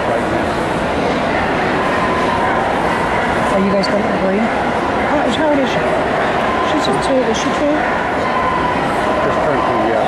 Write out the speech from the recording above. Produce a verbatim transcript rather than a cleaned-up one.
right now. So you guys got it in green? How, how old is she? She's just two, is she two? Just turned two, yeah.